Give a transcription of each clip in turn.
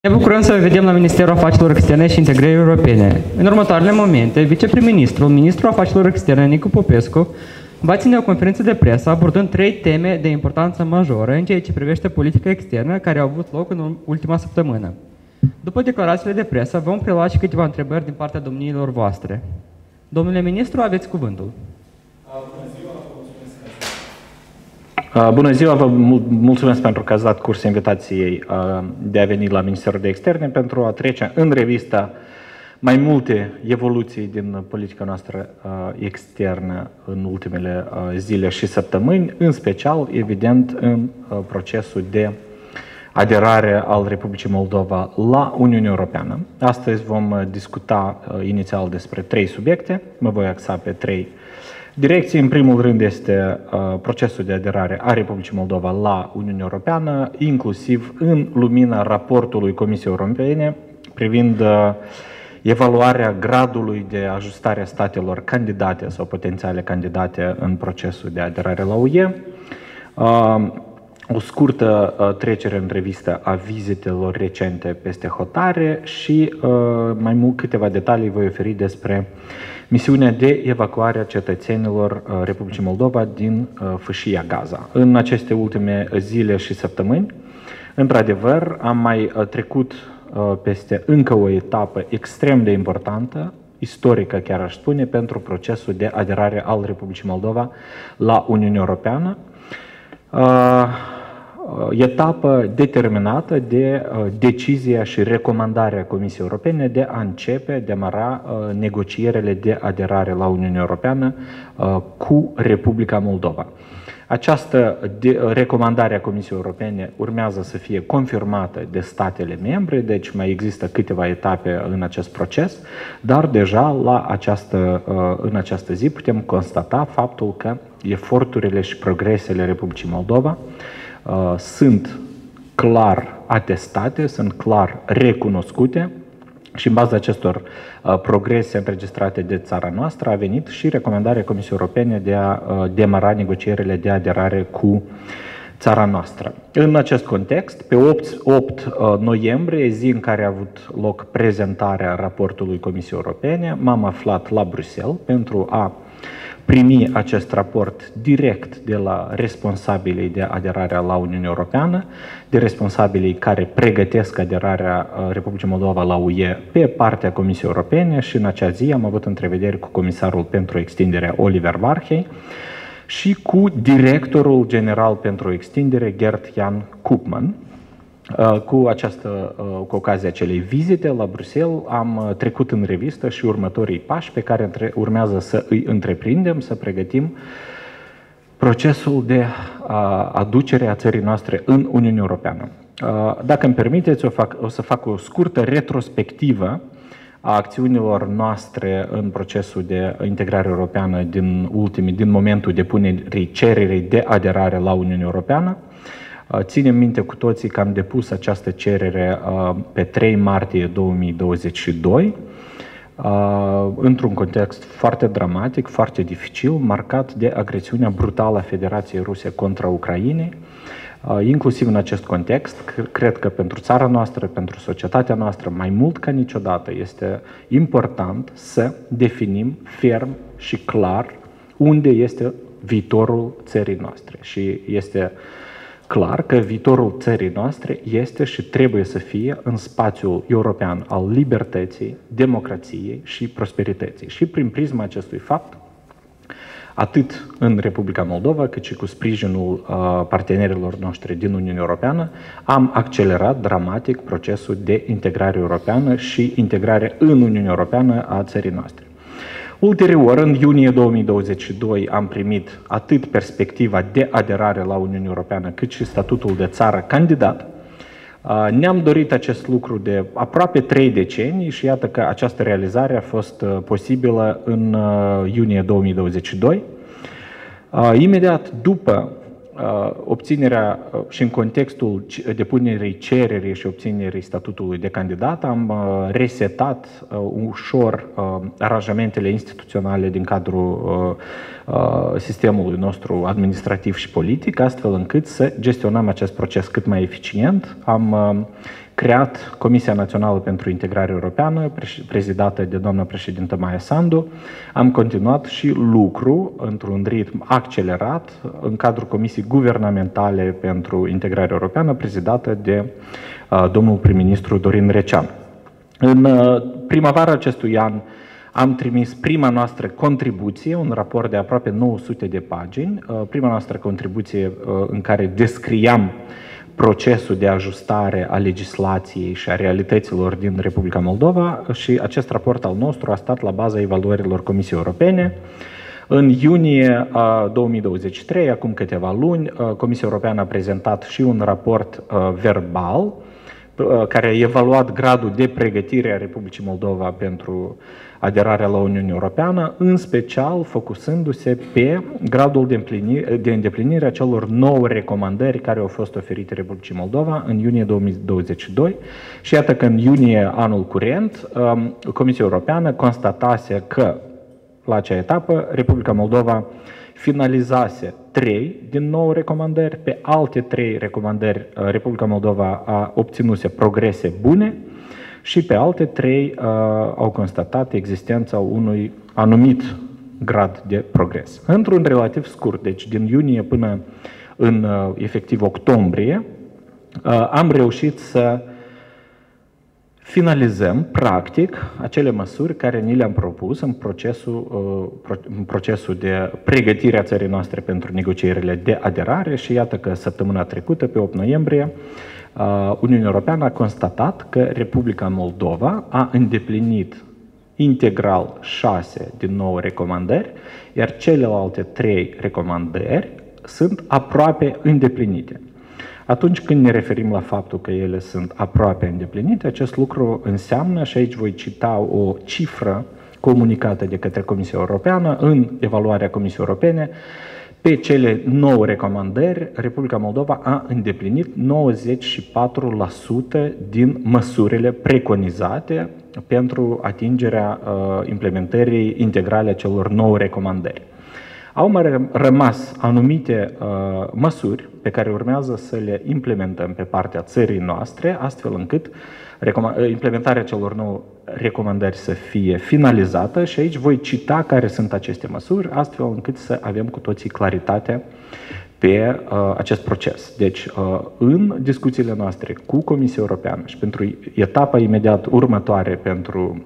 Ne bucurăm să vedem la Ministerul Afacerilor Externe și Integrării Europene. În următoarele momente, viceprim-ministrul, ministrul Afacerilor Externe, Nicu Popescu, va ține o conferință de presă abordând 3 teme de importanță majoră în ceea ce privește politica externă care au avut loc în ultima săptămână. După declarațiile de presă, vom prelua și câteva întrebări din partea domniilor voastre. Domnule ministru, aveți cuvântul. Bună ziua, vă mulțumesc pentru că ați dat curs invitației de a veni la Ministerul de Externe pentru a trece în revistă mai multe evoluții din politica noastră externă în ultimele zile și săptămâni, în special, evident, în procesul de aderare al Republicii Moldova la Uniunea Europeană. Astăzi vom discuta inițial despre 3 subiecte, mă voi axa pe 3 direcții. În primul rând este procesul de aderare a Republicii Moldova la Uniunea Europeană, inclusiv în lumina raportului Comisiei Europene privind evaluarea gradului de ajustare a statelor candidate sau potențiale candidate în procesul de aderare la UE. O scurtă trecere în revistă a vizitelor recente peste hotare și mai mult câteva detalii voi oferi despre misiunea de evacuare a cetățenilor Republicii Moldova din fâșia Gaza. În aceste ultime zile și săptămâni, într-adevăr, am mai trecut peste încă o etapă extrem de importantă, istorică chiar aș spune, pentru procesul de aderare al Republicii Moldova la Uniunea Europeană. Etapă determinată de decizia și recomandarea Comisiei Europene de a demara negocierile de aderare la Uniunea Europeană cu Republica Moldova. Această recomandare a Comisiei Europene urmează să fie confirmată de statele membre, deci mai există câteva etape în acest proces, dar deja în această zi putem constata faptul că eforturile și progresele Republicii Moldova sunt clar atestate, sunt clar recunoscute și în baza acestor progrese înregistrate de țara noastră a venit și recomandarea Comisiei Europene de a demara negocierile de aderare cu țara noastră. În acest context, pe 8 noiembrie, zi în care a avut loc prezentarea raportului Comisiei Europene, m-am aflat la Bruxelles pentru a primi acest raport direct de la responsabilii de aderare la Uniunea Europeană, de responsabilii care pregătesc aderarea Republicii Moldova la UE pe partea Comisiei Europene și în acea zi am avut întrevederi cu comisarul pentru extindere Oliver Varhey și cu directorul general pentru extindere Gert-Jan Koopman. Cu ocazia acelei vizite la Bruxelles am trecut în revistă și următorii pași pe care urmează să îi întreprindem, să pregătim procesul de aducere a țării noastre în Uniunea Europeană. Dacă îmi permiteți, o să fac o scurtă retrospectivă a acțiunilor noastre în procesul de integrare europeană din momentul depunerii cererii de aderare la Uniunea Europeană. Ținem minte cu toții că am depus această cerere pe 3 martie 2022, într-un context foarte dramatic, foarte dificil, marcat de agresiunea brutală a Federației Ruse contra Ucrainei. Inclusiv în acest context, cred că pentru țara noastră, pentru societatea noastră, mai mult ca niciodată, este important să definim ferm și clar unde este viitorul țării noastre. Și este clar că viitorul țării noastre este și trebuie să fie în spațiul european al libertății, democrației și prosperității. Și prin prisma acestui fapt, atât în Republica Moldova, cât și cu sprijinul partenerilor noștri din Uniunea Europeană, am accelerat dramatic procesul de integrare europeană și integrare în Uniunea Europeană a țării noastre. Ulterior, în iunie 2022, am primit atât perspectiva de aderare la Uniunea Europeană, cât și statutul de țară candidat. Ne-am dorit acest lucru de aproape 3 decenii și iată că această realizare a fost posibilă în iunie 2022. Imediat după obținerea și în contextul depunerii cererii și obținerii statutului de candidat, am resetat ușor aranjamentele instituționale din cadrul sistemului nostru administrativ și politic, astfel încât să gestionăm acest proces cât mai eficient. Am creat Comisia Națională pentru Integrare Europeană, prezidată de doamna președintă Maia Sandu. Am continuat și lucru într-un ritm accelerat în cadrul Comisiei Guvernamentale pentru Integrare Europeană, prezidată de domnul prim-ministru Dorin Recean. În primăvara acestui an am trimis prima noastră contribuție, un raport de aproape 900 de pagini, prima noastră contribuție în care descriam procesul de ajustare a legislației și a realităților din Republica Moldova și acest raport al nostru a stat la baza evaluărilor Comisiei Europene. În iunie 2023, acum câteva luni, Comisia Europeană a prezentat și un raport verbal care a evaluat gradul de pregătire a Republicii Moldova pentru aderarea la Uniunea Europeană, în special focusându-se pe gradul de îndeplinire a celor 9 recomandări care au fost oferite Republicii Moldova în iunie 2022. Și iată că în iunie anul curent, Comisia Europeană constatase că la acea etapă Republica Moldova finalizase 3 din 9 recomandări, pe alte 3 recomandări Republica Moldova a obținuse progrese bune și pe alte 3 au constatat existența unui anumit grad de progres. Într-un relativ scurt, deci din iunie până în efectiv octombrie, am reușit să finalizăm, practic, acele măsuri care ni le-am propus în procesul de pregătire a țării noastre pentru negocierile de aderare și iată că săptămâna trecută, pe 8 noiembrie, Uniunea Europeană a constatat că Republica Moldova a îndeplinit integral 6 din 9 recomandări, iar celelalte 3 recomandări sunt aproape îndeplinite. Atunci când ne referim la faptul că ele sunt aproape îndeplinite, acest lucru înseamnă, și aici voi cita o cifră comunicată de către Comisia Europeană în evaluarea Comisiei Europene, pe cele 9 recomandări, Republica Moldova a îndeplinit 94% din măsurile preconizate pentru atingerea implementării integrale a celor 9 recomandări. Au mai rămas anumite măsuri pe care urmează să le implementăm pe partea țării noastre, astfel încât implementarea celor 9 recomandări să fie finalizată și aici voi cita care sunt aceste măsuri, astfel încât să avem cu toții claritate pe acest proces. Deci, în discuțiile noastre cu Comisia Europeană și pentru etapa imediat următoare pentru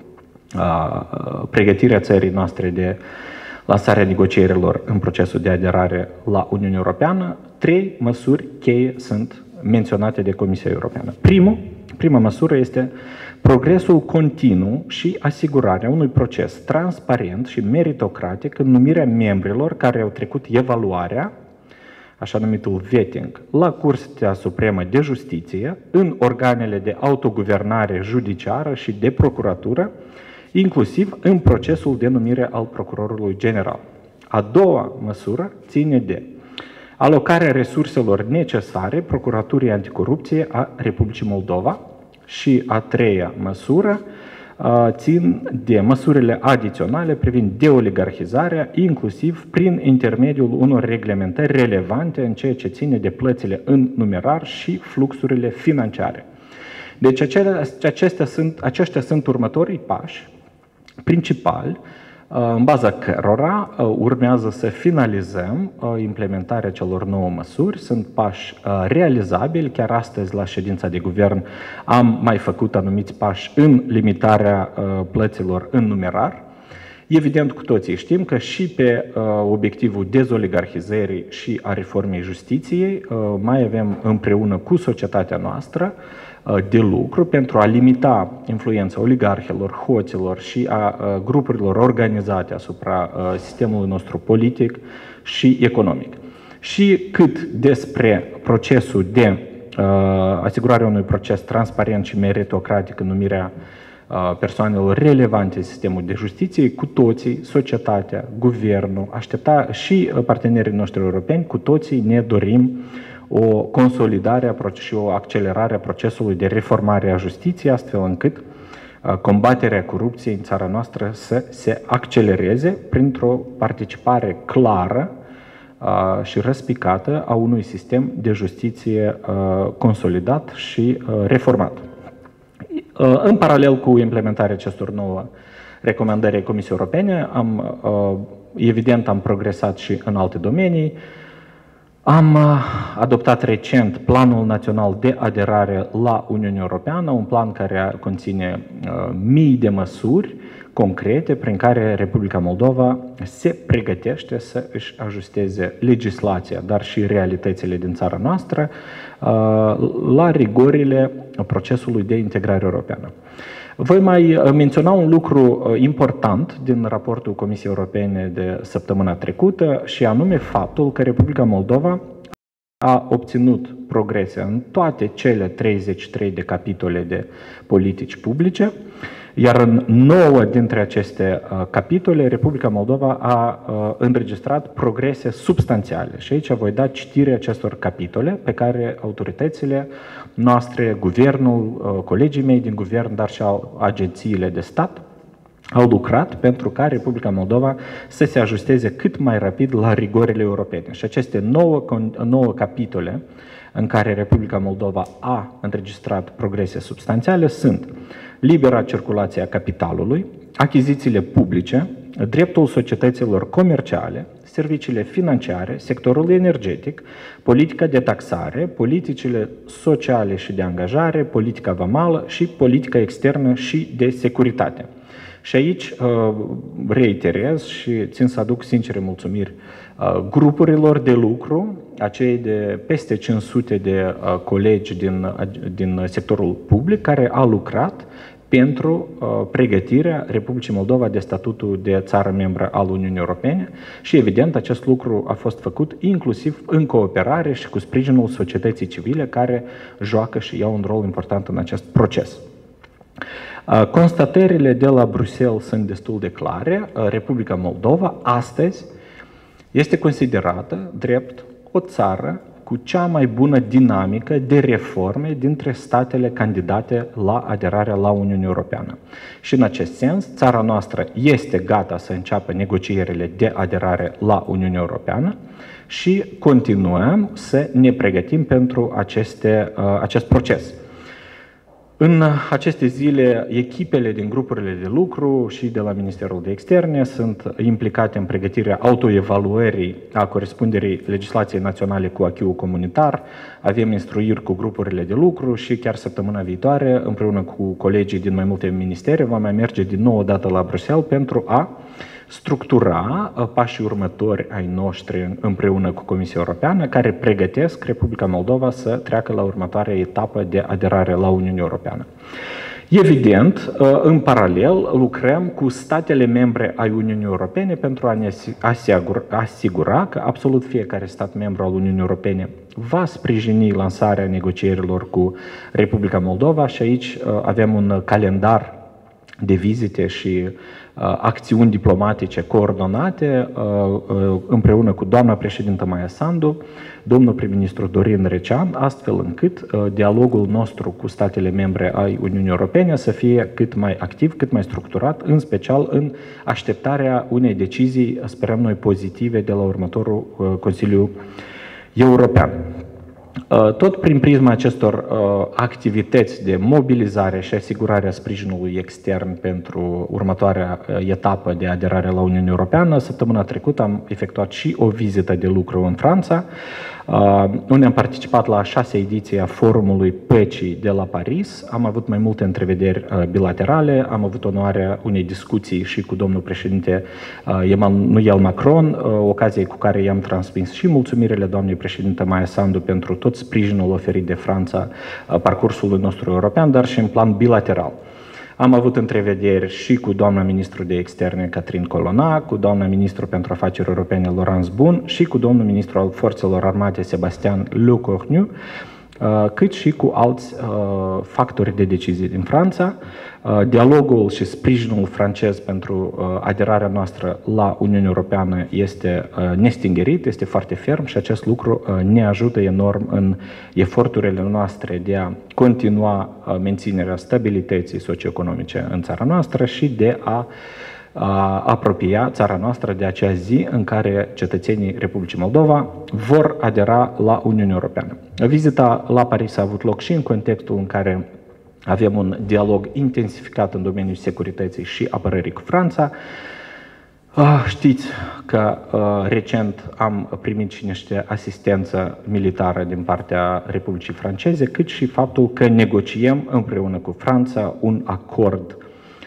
pregătirea țării noastre de lansarea negocierilor în procesul de aderare la Uniunea Europeană, 3 măsuri cheie sunt menționate de Comisia Europeană. Prima măsură este progresul continuu și asigurarea unui proces transparent și meritocratic în numirea membrilor care au trecut evaluarea, așa numitul vetting, la Curtea Supremă de Justiție, în organele de autoguvernare judiciară și de procuratură, inclusiv în procesul de numire al procurorului general. A doua măsură ține de alocarea resurselor necesare Procuraturii Anticorupție a Republicii Moldova și a treia măsură țin de măsurile adiționale privind deoligarhizarea, inclusiv prin intermediul unor reglementări relevante în ceea ce ține de plățile în numerar și fluxurile financiare. Deci aceștia sunt următorii pași principali în baza cărora urmează să finalizăm implementarea celor 9 măsuri. Sunt pași realizabili. Chiar astăzi, la ședința de guvern, am mai făcut anumiți pași în limitarea plăților în numerar. Evident, cu toții știm că și pe obiectivul dezoligarhizării și a reformei justiției mai avem împreună cu societatea noastră de lucru pentru a limita influența oligarhilor, hoților și a grupurilor organizate asupra sistemului nostru politic și economic. Și cât despre procesul de asigurare unui proces transparent și meritocratic în numirea persoanelor relevante în sistemul de justiție, cu toții, societatea, guvernul, și partenerii noștri europeni, cu toții ne dorim o consolidare și o accelerare a procesului de reformare a justiției, astfel încât combaterea corupției în țara noastră să se accelereze printr-o participare clară și răspicată a unui sistem de justiție consolidat și reformat. În paralel cu implementarea acestor nouă recomandări ai Comisiei Europene, evident am progresat și în alte domenii. Am adoptat recent Planul Național de Aderare la Uniunea Europeană, un plan care conține mii de măsuri concrete prin care Republica Moldova se pregătește să își ajusteze legislația, dar și realitățile din țara noastră la rigorile procesului de integrare europeană. Voi mai menționa un lucru important din raportul Comisiei Europene de săptămâna trecută și anume faptul că Republica Moldova a obținut progrese în toate cele 33 de capitole de politici publice, iar în 9 dintre aceste capitole, Republica Moldova a înregistrat progrese substanțiale. Și aici voi da citire acestor capitole pe care autoritățile noastre, guvernul, colegii mei din guvern, dar și agențiile de stat, au lucrat pentru ca Republica Moldova să se ajusteze cât mai rapid la rigorile europene. Și aceste 9 capitole în care Republica Moldova a înregistrat progrese substanțiale sunt libera circulație a capitalului, achizițiile publice, dreptul societăților comerciale, serviciile financiare, sectorul energetic, politica de taxare, politicile sociale și de angajare, politica vamală și politica externă și de securitate. Și aici reiterez și țin să aduc sincere mulțumiri grupurilor de lucru, acei de peste 500 de colegi din sectorul public care au lucrat pentru pregătirea Republicii Moldova de statutul de țară membră al Uniunii Europene și evident acest lucru a fost făcut inclusiv în cooperare și cu sprijinul societății civile care joacă și iau un rol important în acest proces. Constatările de la Bruxelles sunt destul de clare. Republica Moldova astăzi este considerată drept o țară cu cea mai bună dinamică de reforme dintre statele candidate la aderarea la Uniunea Europeană. Și în acest sens, țara noastră este gata să înceapă negocierile de aderare la Uniunea Europeană și continuăm să ne pregătim pentru acest proces. În aceste zile, echipele din grupurile de lucru și de la Ministerul de Externe sunt implicate în pregătirea autoevaluării a corespunderii legislației naționale cu acquis-ul comunitar. Avem instruiri cu grupurile de lucru și chiar săptămâna viitoare, împreună cu colegii din mai multe ministere, vom mai merge din nou o dată la Bruxelles pentru a structura pașii următori ai noștri împreună cu Comisia Europeană, care pregătesc Republica Moldova să treacă la următoarea etapă de aderare la Uniunea Europeană. Evident, în paralel, lucrăm cu statele membre ai Uniunii Europene pentru a ne asigura că absolut fiecare stat membru al Uniunii Europene va sprijini lansarea negocierilor cu Republica Moldova și aici avem un calendar de vizite și acțiuni diplomatice coordonate împreună cu doamna președintă Maia Sandu, domnul prim-ministru Dorin Recean, astfel încât dialogul nostru cu statele membre ai Uniunii Europene să fie cât mai activ, cât mai structurat, în special în așteptarea unei decizii, sperăm noi, pozitive de la următorul Consiliu European. Tot prin prisma acestor activități de mobilizare și asigurarea sprijinului extern pentru următoarea etapă de aderare la Uniunea Europeană, săptămâna trecută am efectuat și o vizită de lucru în Franța, unde am participat la a 6-a ediție a Forumului Păcii de la Paris. Am avut mai multe întrevederi bilaterale, am avut onoarea unei discuții și cu domnul președinte Emmanuel Macron, ocazie cu care i-am transmis și mulțumirile doamnei președinte Maia Sandu pentru tot sprijinul oferit de Franța parcursului nostru european, dar și în plan bilateral. Am avut întrevederi și cu doamna ministru de externe Catherine Colonna, cu doamna ministru pentru afaceri europene Laurence Boone și cu domnul ministru al forțelor armate Sebastian Lecornu, cât și cu alți factori de decizie din Franța. Dialogul și sprijinul francez pentru aderarea noastră la Uniunea Europeană este nestingerit, este foarte ferm și acest lucru ne ajută enorm în eforturile noastre de a continua menținerea stabilității socioeconomice în țara noastră și de a apropia țara noastră de acea zi în care cetățenii Republicii Moldova vor adera la Uniunea Europeană. Vizita la Paris a avut loc și în contextul în care Avem un dialog intensificat în domeniul securității și apărării cu Franța. Știți că recent am primit și niște asistență militară din partea Republicii Franceze, cât și faptul că negociem împreună cu Franța un acord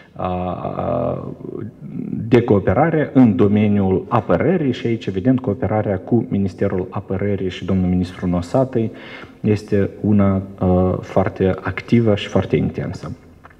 de cooperare în domeniul apărării și aici, evident, cooperarea cu Ministerul Apărării și domnul ministru Nosatăi este una foarte activă și foarte intensă.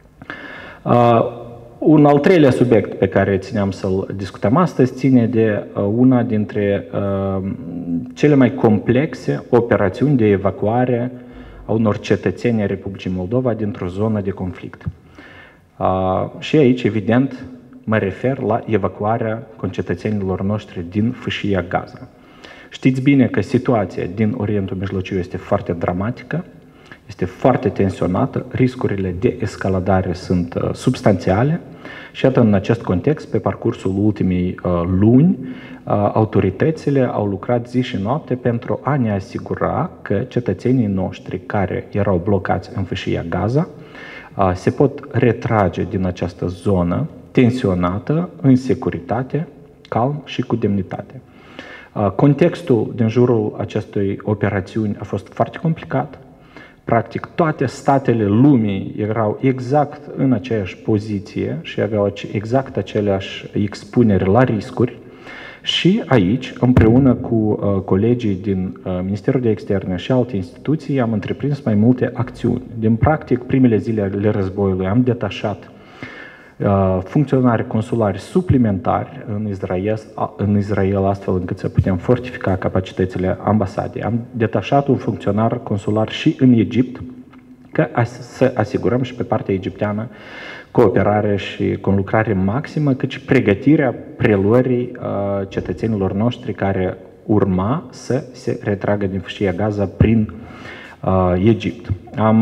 Un al treilea subiect pe care țineam să-l discutăm astăzi ține de una dintre cele mai complexe operațiuni de evacuare a unor cetățeni ai Republicii Moldova dintr-o zonă de conflict. Și aici, evident, mă refer la evacuarea concetățenilor noștri din fâșia Gaza. Știți bine că situația din Orientul Mijlociu este foarte dramatică, este foarte tensionată, riscurile de escaladare sunt substanțiale și iată, în acest context, pe parcursul ultimei luni, autoritățile au lucrat zi și noapte pentru a ne asigura că cetățenii noștri care erau blocați în fâșia Gaza se pot retrage din această zonă tensionată, în securitate, calm și cu demnitate. Contextul din jurul acestei operațiuni a fost foarte complicat. Practic, toate statele lumii erau exact în aceeași poziție și aveau exact aceleași expuneri la riscuri. Și aici, împreună cu colegii din Ministerul de Externe și alte instituții, am întreprins mai multe acțiuni. Din practic, primele zile ale războiului am detașat funcționari consulari suplimentari în Israel, astfel încât să putem fortifica capacitățile ambasadei. Am detașat un funcționar consular și în Egipt, ca să asigurăm și pe partea egipteană cooperare și conlucrare maximă, cât și pregătirea preluării cetățenilor noștri care urma să se retragă din fâșia Gaza prin Egipt.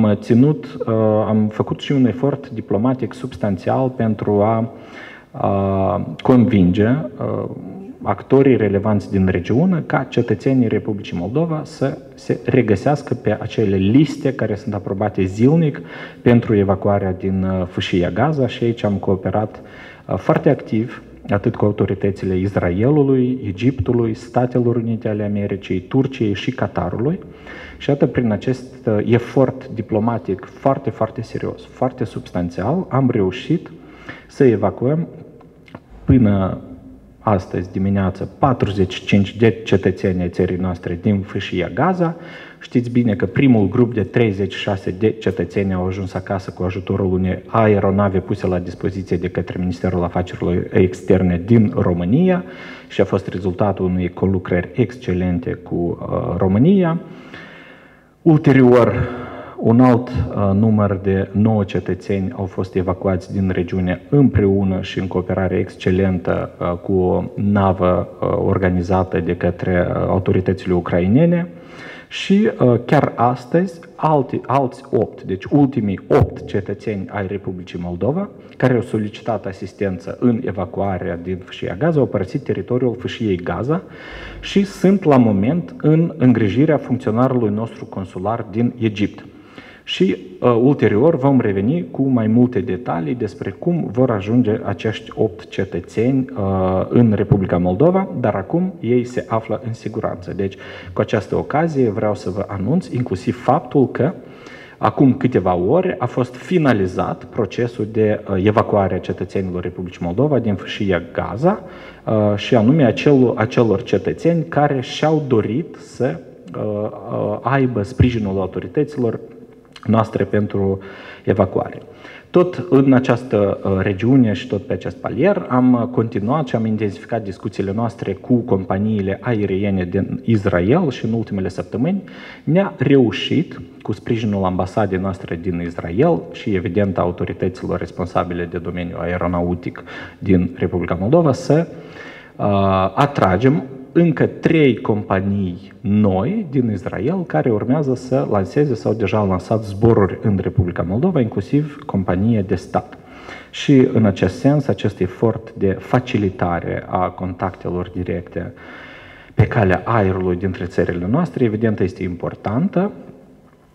Am făcut și un efort diplomatic substanțial pentru a convinge actorii relevanți din regiune ca cetățenii Republicii Moldova să se regăsească pe acele liste care sunt aprobate zilnic pentru evacuarea din fâșia Gaza și aici am cooperat foarte activ atât cu autoritățile Israelului, Egiptului, Statelor Unite ale Americii, Turciei și Qatarului. Și atât prin acest efort diplomatic foarte, foarte serios, foarte substanțial, am reușit să evacuăm până astăzi dimineață 45 de cetățeni ai țării noastre din fâșia Gaza. Știți bine că primul grup de 36 de cetățeni au ajuns acasă cu ajutorul unei aeronave puse la dispoziție de către Ministerul Afacerilor Externe din România și a fost rezultatul unei conlucrări excelente cu România. Ulterior, un alt număr de 9 cetățeni au fost evacuați din regiune împreună și în cooperare excelentă cu o navă organizată de către autoritățile ucrainene. Și chiar astăzi, alți 8, deci ultimii 8 cetățeni ai Republicii Moldova, care au solicitat asistență în evacuarea din fâșia Gaza, au părăsit teritoriul fâșiei Gaza și sunt la moment în îngrijirea funcționarului nostru consular din Egipt. Și ulterior vom reveni cu mai multe detalii despre cum vor ajunge acești 8 cetățeni în Republica Moldova, dar acum ei se află în siguranță. Deci, cu această ocazie vreau să vă anunț inclusiv faptul că acum câteva ore a fost finalizat procesul de evacuare a cetățenilor Republicii Moldova din fâșia Gaza și anume acelor cetățeni care și-au dorit să aibă sprijinul autorităților noastre pentru evacuare. Tot în această regiune și tot pe acest palier am continuat și am intensificat discuțiile noastre cu companiile aeriene din Israel și în ultimele săptămâni ne-a reușit, cu sprijinul ambasadei noastre din Israel și evident a autorităților responsabile de domeniul aeronautic din Republica Moldova, să atragem încă 3 companii noi din Israel care urmează să lanseze sau deja au lansat zboruri în Republica Moldova, inclusiv companie de stat. Și în acest sens, acest efort de facilitare a contactelor directe pe calea aerului dintre țările noastre, evident, este importantă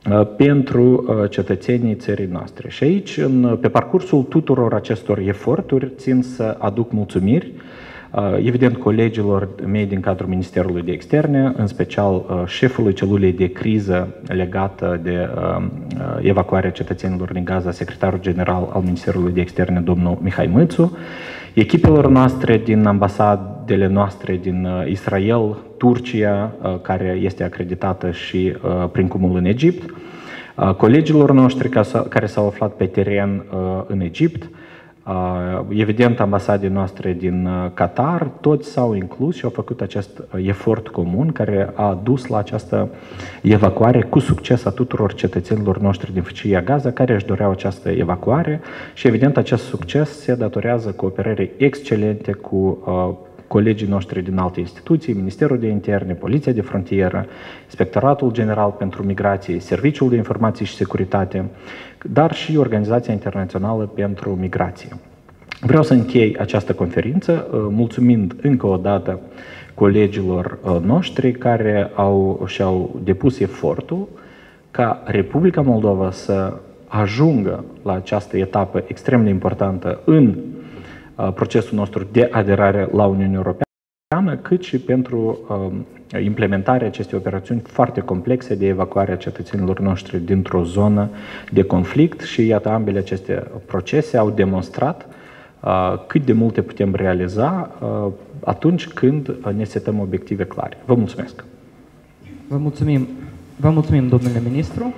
pentru cetățenii țării noastre. Și aici, pe parcursul tuturor acestor eforturi, țin să aduc mulțumiri, evident, colegilor mei din cadrul Ministerului de Externe, în special șefului celulei de criză legată de evacuarea cetățenilor din Gaza, secretarul general al Ministerului de Externe, domnul Mihai Mățu, echipelor noastre din ambasadele noastre din Israel, Turcia, care este acreditată și prin cumul în Egipt, colegilor noștri care s-au aflat pe teren în Egipt, evident ambasadei noastre din Qatar, toți s-au inclus și au făcut acest efort comun care a dus la această evacuare cu succes a tuturor cetățenilor noștri din Fâșia Gaza care își doreau această evacuare și evident acest succes se datorează cooperării excelente cu colegii noștri din alte instituții, Ministerul de Interne, Poliția de Frontieră, Inspectoratul General pentru Migrație, Serviciul de Informații și Securitate, dar și Organizația Internațională pentru Migrație. Vreau să închei această conferință mulțumind încă o dată colegilor noștri care și-au depus efortul ca Republica Moldova să ajungă la această etapă extrem de importantă în procesul nostru de aderare la Uniunea Europeană, cât și pentru implementarea acestei operațiuni foarte complexe de evacuare a cetățenilor noștri dintr-o zonă de conflict și iată, ambele aceste procese au demonstrat cât de multe putem realiza atunci când ne setăm obiective clare. Vă mulțumesc! Vă mulțumim, domnule ministru.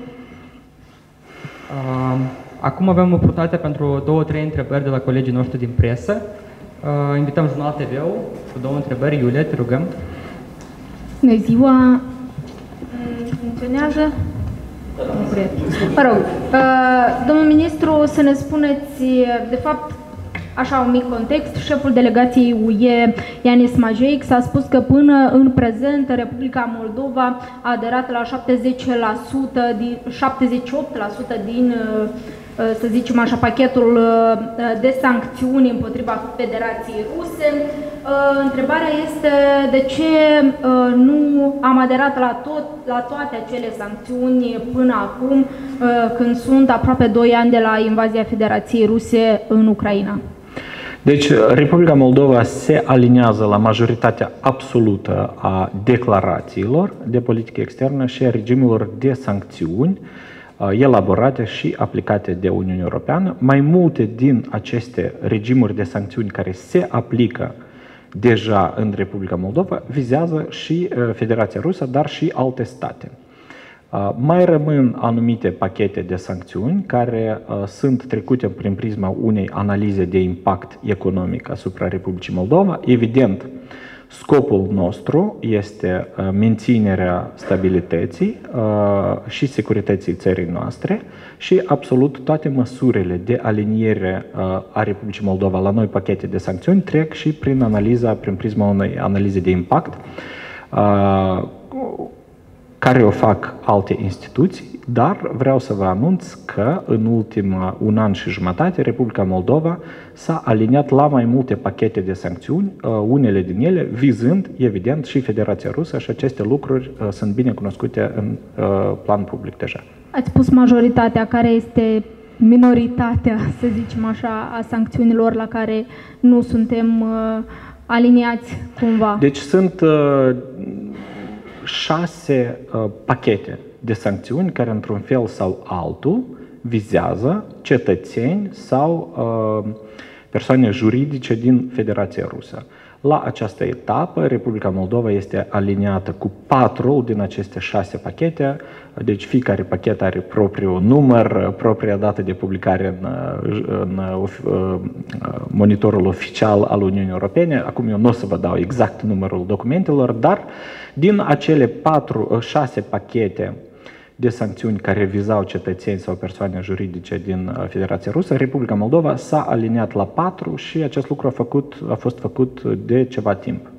Acum avem oportunitatea pentru 2-3 întrebări de la colegii noștri din presă. Invităm Jurnal TV-ul cu 2 întrebări. Iulia, te rugăm. Bună ziua! Funcționează? Mă rog, domnul ministru, să ne spuneți, de fapt, așa un mic context, șeful delegației UE, Ianis Majeic, a spus că până în prezent Republica Moldova a aderat la 78% din, să zicem așa, pachetul de sancțiuni împotriva Federației Ruse. Întrebarea este de ce nu am aderat la toate acele sancțiuni până acum, când sunt aproape 2 ani de la invazia Federației Ruse în Ucraina. Deci, Republica Moldova se aliniază la majoritatea absolută a declarațiilor de politică externă și a regimurilor de sancțiuni elaborate și aplicate de Uniunea Europeană. Mai multe din aceste regimuri de sancțiuni care se aplică deja în Republica Moldova vizează și Federația Rusă, dar și alte state. Mai rămân anumite pachete de sancțiuni care sunt trecute prin prisma unei analize de impact economic asupra Republicii Moldova. Evident, scopul nostru este menținerea stabilității și securității țării noastre și absolut toate măsurile de aliniere a Republicii Moldova la noi pachete de sancțiuni trec și prin prisma unei analize de impact care o fac alte instituții, dar vreau să vă anunț că în ultimul 1 an și jumătate Republica Moldova s-a aliniat la mai multe pachete de sancțiuni, unele din ele vizând, evident, și Federația Rusă și aceste lucruri sunt bine cunoscute în plan public deja. Ați spus majoritatea, care este minoritatea, să zicem așa, a sancțiunilor la care nu suntem aliniați cumva? Deci sunt 6 pachete de sancțiuni care, într-un fel sau altul, vizează cetățeni sau persoane juridice din Federația Rusă. La această etapă, Republica Moldova este aliniată cu 4 din aceste 6 pachete, deci fiecare pachet are propriul număr, propria dată de publicare în monitorul oficial al Uniunii Europene. Acum eu nu o să vă dau exact numărul documentelor, dar din acele 6 pachete de sancțiuni care vizau cetățeni sau persoane juridice din Federația Rusă, Republica Moldova s-a aliniat la 4 și acest lucru a fost făcut de ceva timp.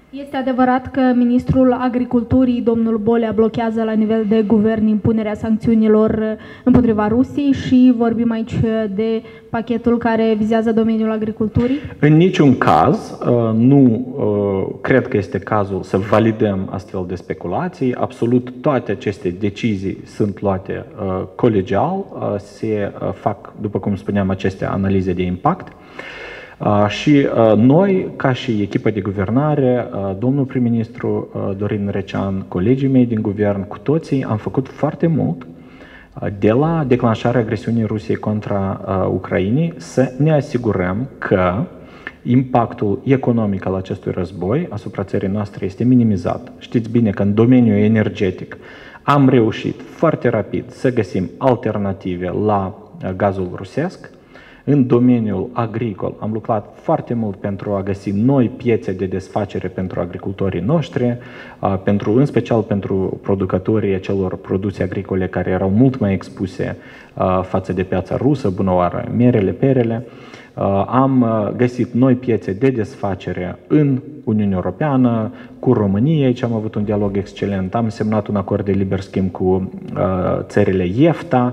Este adevărat că ministrul Agriculturii, domnul Bolea, blochează la nivel de guvern impunerea sancțiunilor împotriva Rusiei și vorbim aici de pachetul care vizează domeniul agriculturii? În niciun caz nu cred că este cazul să validăm astfel de speculații. Absolut toate aceste decizii sunt luate colegial, se fac, după cum spuneam, aceste analize de impact. Și noi, ca și echipa de guvernare, domnul prim-ministru Dorin Recean, colegii mei din guvern, cu toții am făcut foarte mult de la declanșarea agresiunii Rusiei contra Ucrainei să ne asigurăm că impactul economic al acestui război asupra țării noastre este minimizat. Știți bine că în domeniul energetic am reușit foarte rapid să găsim alternative la gazul rusesc. În domeniul agricol am lucrat foarte mult pentru a găsi noi piețe de desfacere pentru agricultorii noștri, în special pentru producătorii acelor produse agricole care erau mult mai expuse față de piața rusă, bunăoară, merele, perele. Am găsit noi piețe de desfacere în Uniunea Europeană, cu România, aici am avut un dialog excelent, am semnat un acord de liber schimb cu țările EFTA,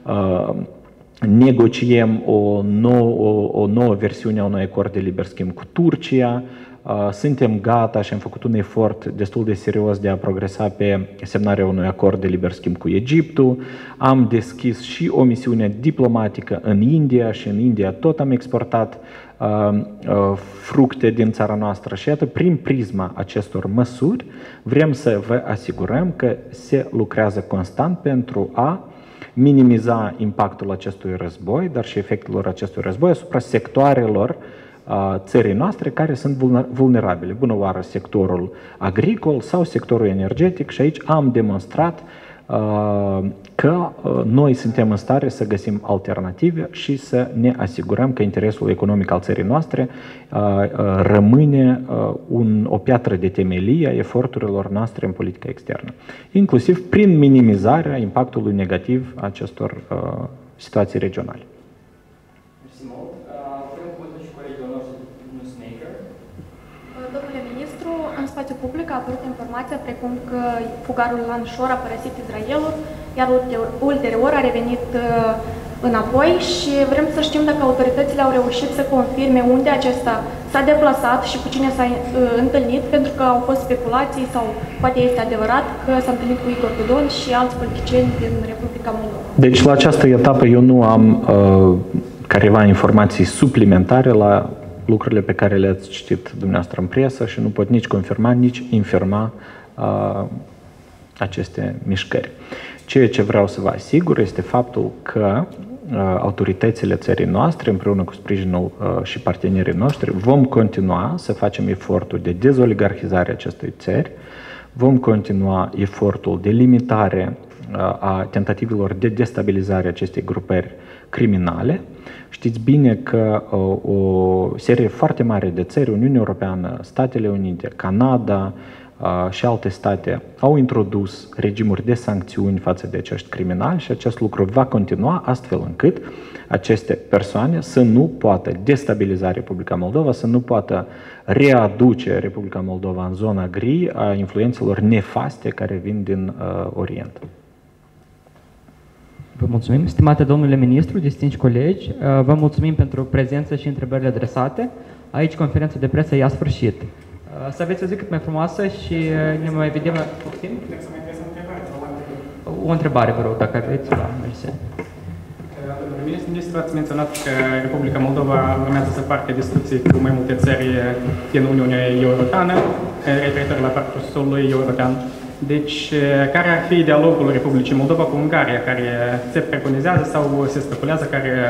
negociem o nouă versiune a unui acord de liber schimb cu Turcia, suntem gata și am făcut un efort destul de serios de a progresa pe semnarea unui acord de liber schimb cu Egiptul, am deschis și o misiune diplomatică în India și în India tot am exportat fructe din țara noastră și iată, prin prisma acestor măsuri, vrem să vă asigurăm că se lucrează constant pentru a minimiza impactul acestui război, dar și efectelor acestui război asupra sectoarelor țării noastre care sunt vulnerabile. Bună oară, sectorul agricol sau sectorul energetic și aici am demonstrat că noi suntem în stare să găsim alternative și să ne asigurăm că interesul economic al țării noastre rămâne o piatră de temelie a eforturilor noastre în politica externă, inclusiv prin minimizarea impactului negativ a acestor situații regionale. Domnule ministru, în spațiu public a apărut informația precum că fugarul Lanshor a părăsit Israelul, iar ulterior a revenit înapoi și vrem să știm dacă autoritățile au reușit să confirme unde acesta s-a deplasat și cu cine s-a întâlnit, pentru că au fost speculații sau poate este adevărat că s-a întâlnit cu Igor Dodon și alți politicieni din Republica Moldova. Deci la această etapă eu nu am careva informații suplimentare la lucrurile pe care le-ați citit dumneavoastră în presă și nu pot nici confirma, nici infirma aceste mișcări. Ceea ce vreau să vă asigur este faptul că autoritățile țării noastre, împreună cu sprijinul și partenerii noștri, vom continua să facem efortul de dezoligarhizare a acestei țări, vom continua efortul de limitare a tentativelor de destabilizare a acestei grupări criminale. Știți bine că o serie foarte mare de țări, Uniunea Europeană, Statele Unite, Canada și alte state au introdus regimuri de sancțiuni față de acești criminali și acest lucru va continua astfel încât aceste persoane să nu poată destabiliza Republica Moldova, să nu poată readuce Republica Moldova în zona gri a influențelor nefaste care vin din Orient. Vă mulțumim, stimate domnule ministru, distinși colegi, vă mulțumim pentru prezență și întrebările adresate. Aici conferința de presă i-a sfârșit. Să aveți o zi cât mai frumoasă și ne mai vedem la puțin. O întrebare, vă rog, dacă aveți. Da, mersi. Domnule ministru, ați menționat că Republica Moldova urmează să facă discuții cu mai multe țări din Uniunea Europeană, referitor la parcursul european. Deci, care ar fi dialogul Republicii Moldova cu Ungaria, care se preconizează sau se speculează,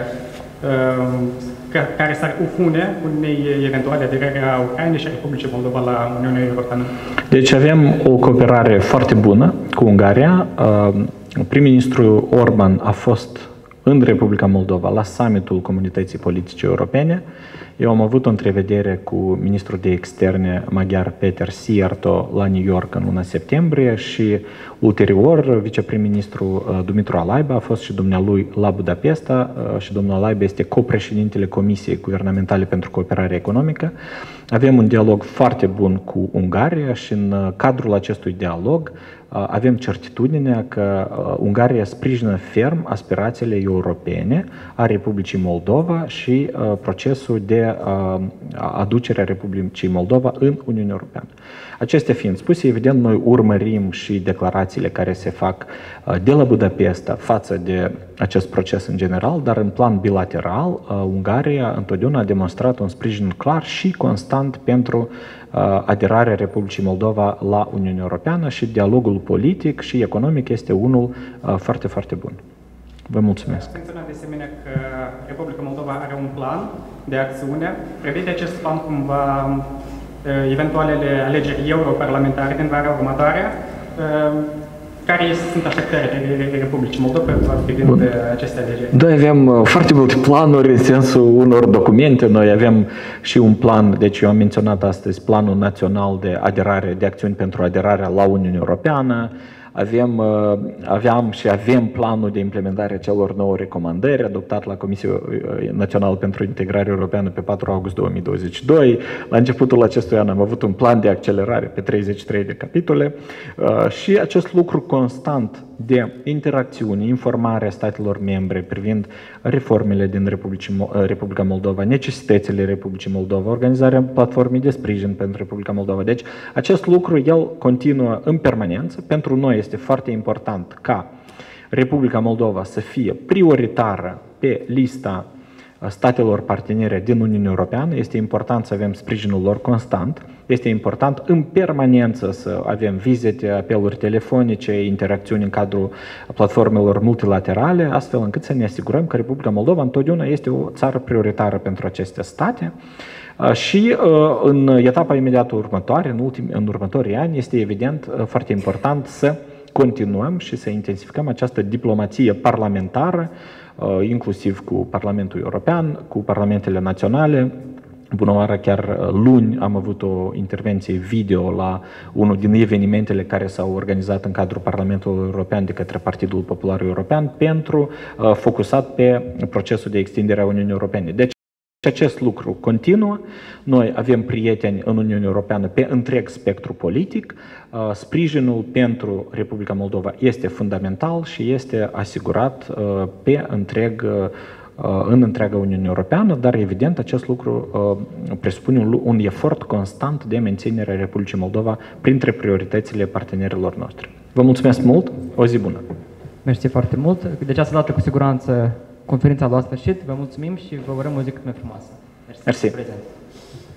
care s-ar opune unei eventuale aderări a Ucrainei și a Republicii Moldova la Uniunea Europeană? Deci avem o cooperare foarte bună cu Ungaria. Prim-ministrul Orban a fost în Republica Moldova la summitul Comunității Politice Europene. Eu am avut o întrevedere cu ministrul de externe maghiar Peter Szijjártó la New York în luna septembrie și ulterior viceprim-ministru Dumitru Alaiba a fost și dumnealui la Budapesta și domnul Alaiba este copreședintele Comisiei Guvernamentale pentru Cooperare Economică. Avem un dialog foarte bun cu Ungaria și în cadrul acestui dialog avem certitudinea că Ungaria sprijină ferm aspirațiile europene a Republicii Moldova și procesul de aducere a Republicii Moldova în Uniunea Europeană. Acestea fiind spuse, evident, noi urmărim și declarațiile care se fac de la Budapesta față de acest proces în general, dar în plan bilateral, Ungaria întotdeauna a demonstrat un sprijin clar și constant pentru aderarea Republicii Moldova la Uniunea Europeană și dialogul politic și economic este unul foarte, foarte bun. Vă mulțumesc. Ați menționat de asemenea că Republica Moldova are un plan de acțiune. Prevede acest plan cumva eventualele alegeri europarlamentare din vara următoare? Care sunt așteptările Republicii Moldova privind aceste alegeri? Noi avem foarte multe planuri în sensul unor documente. Noi avem și un plan, deci eu am menționat astăzi Planul Național de Aderare, de Acțiuni pentru Aderarea la Uniunea Europeană. Aveam și avem planul de implementare a celor 9 recomandări adoptat la Comisia Națională pentru Integrare Europeană pe 4 august 2022. La începutul acestui an am avut un plan de accelerare pe 33 de capitole și acest lucru constant de interacțiuni, informare a statelor membre privind reformele din Republica Moldova, necesitățile Republicii Moldova, organizarea platformei de sprijin pentru Republica Moldova. Deci acest lucru, el continuă în permanență. Pentru noi este foarte important ca Republica Moldova să fie prioritară pe lista statelor partenere din Uniunea Europeană. Este important să avem sprijinul lor constant. Este important în permanență să avem vizite, apeluri telefonice, interacțiuni în cadrul platformelor multilaterale, astfel încât să ne asigurăm că Republica Moldova întotdeauna este o țară prioritară pentru aceste state. Și în etapa imediată următoare, în următorii ani, este evident foarte important să continuăm și să intensificăm această diplomație parlamentară, inclusiv cu Parlamentul European, cu parlamentele naționale. Bună oară, chiar luni am avut o intervenție video la unul din evenimentele care s-au organizat în cadrul Parlamentului European de către Partidul Popular European focusat pe procesul de extindere a Uniunii Europene. Deci acest lucru continuă. Noi avem prieteni în Uniunea Europeană pe întreg spectru politic. Sprijinul pentru Republica Moldova este fundamental și este asigurat în întreaga Uniune Europeană, dar evident acest lucru presupune un efort constant de menținere a Republicii Moldova printre prioritățile partenerilor noștri. Vă mulțumesc mult, o zi bună! Mersi foarte mult. De această dată, cu siguranță, conferința a luat sfârșit. Vă mulțumim și vă urăm o zi cât mai frumoasă. Mersi. Prezent.